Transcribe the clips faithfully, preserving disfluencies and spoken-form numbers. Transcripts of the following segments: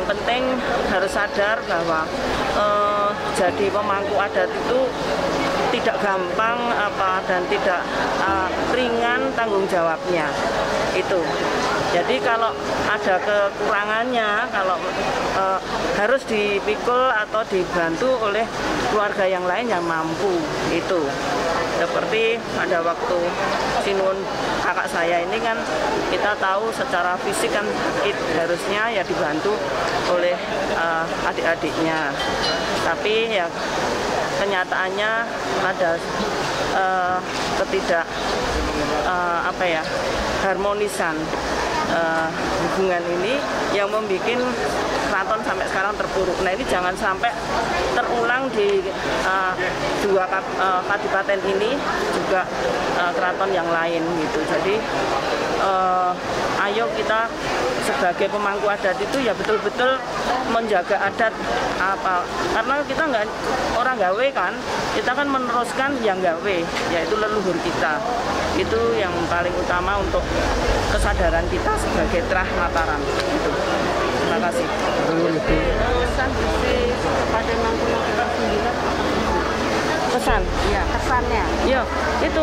penting harus sadar bahwa uh, jadi pemangku adat itu tidak gampang apa dan tidak uh, ringan tanggung jawabnya itu. Jadi kalau ada kekurangannya, kalau uh, harus dipikul atau dibantu oleh keluarga yang lain yang mampu itu. Seperti pada waktu Sinun kakak saya ini kan kita tahu secara fisik kan sakit, harusnya ya dibantu oleh uh, adik-adiknya. Tapi ya kenyataannya ada uh, ketidak uh, apa ya harmonisan uh, hubungan ini yang membuat keraton sampai sekarang terpuruk. Nah ini jangan sampai terulang di uh, dua uh, kadipaten ini juga uh, keraton yang lain gitu. Jadi uh, ayo kita sebagai pemangku adat itu ya betul-betul menjaga adat apa karena kita nggak orang gawe kan, kita kan meneruskan yang gawe yaitu leluhur kita. Itu yang paling utama untuk kesadaran kita sebagai Trah Mataram gitu. Terima kasih. Pesan kepada Mangkunegaran sembilan. Pesan? Iya, kesannya. Iya, itu.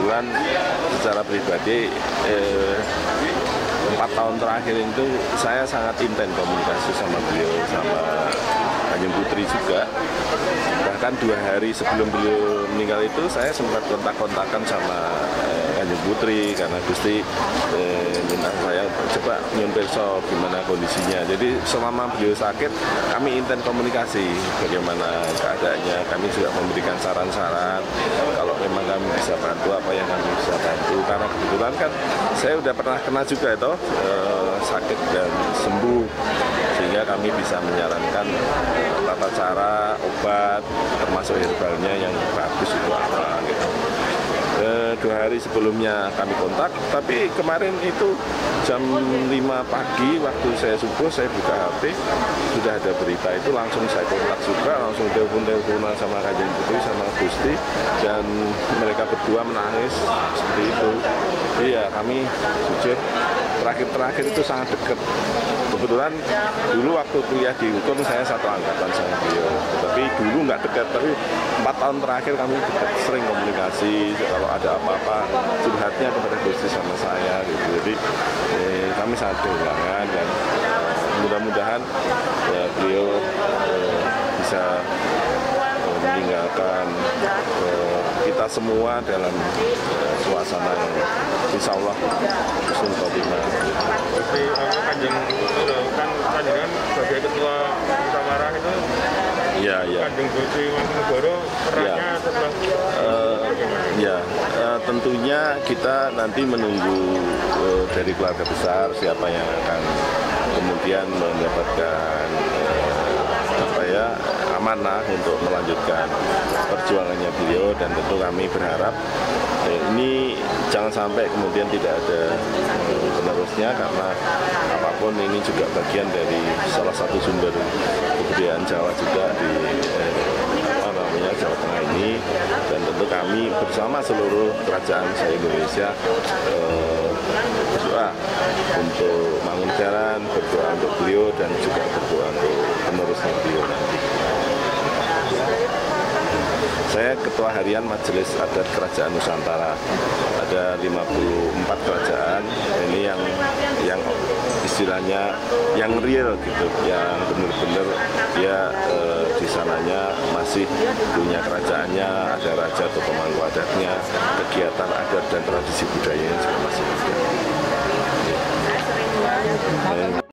kebetulan secara pribadi eh, empat tahun terakhir itu saya sangat intens komunikasi sama beliau, sama Kanjeng Putri juga. Bahkan dua hari sebelum beliau meninggal itu saya sempat kontak-kontakan sama eh, Kanjeng Putri karena Gusti eh, minta saya coba nyun pirsa gimana kondisinya. Jadi selama beliau sakit kami intens komunikasi bagaimana keadaannya. Kami juga memberikan saran-saran kalau memang kami bisa bantu apa yang kami bisa bantu. Karena kebetulan kan saya udah pernah kena juga itu eh, sakit dan sembuh, sehingga kami bisa menyarankan tata cara obat termasuk herbalnya yang bagus itu apa gitu. E, dua hari sebelumnya kami kontak, tapi kemarin itu jam lima pagi waktu saya subuh saya buka H P sudah ada berita itu, langsung saya kontak juga, langsung telepon-teleponan sama Kanjeng Putri sama Gusti, dan mereka berdua menangis seperti itu. Iya, kami jujur terakhir-terakhir itu sangat dekat. Kebetulan dulu waktu kuliah di hukum saya satu angkatan sama beliau, tapi dulu nggak dekat, tapi empat tahun terakhir kami dekat, sering komunikasi, kalau ada apa-apa curhatnya kepada Gusti sama saya gitu. Jadi eh, kami sangat kehilangan, dan mudah-mudahan ya, beliau eh, bisa eh, meninggalkan eh, kita semua dalam eh, suasana yang insya Allah husnul khotimah. Jadi Kanjeng itu kan Kanjeng sebagai ketua Musyawarah itu, ya, ya. Kanjeng Gusti Mangkunegara perannya Ya. setelah Uh, ya, uh, tentunya kita nanti menunggu uh, dari keluarga besar siapa yang akan kemudian mendapatkan uh, apa ya amanah untuk melanjutkan perjuangannya beliau, dan tentu kami berharap uh, ini jangan sampai kemudian tidak ada uh, penerusnya, karena apapun ini juga bagian dari salah satu sumber kebudayaan Jawa juga di uh, Jawa Tengah ini, dan tentu kami bersama seluruh kerajaan se-Indonesia eh, berdoa untuk Mangkunegaran, berdoa untuk beliau, dan juga berdoa untuk penerusnya beliau nanti. Saya Ketua Harian Majelis Adat Kerajaan Nusantara. Ada lima puluh empat kerajaan, ini yang yang istilahnya yang real gitu, yang benar-benar dia eh, di sananya masih punya kerajaannya, ada raja atau pemangku adatnya, kegiatan adat dan tradisi budayanya juga masih ada.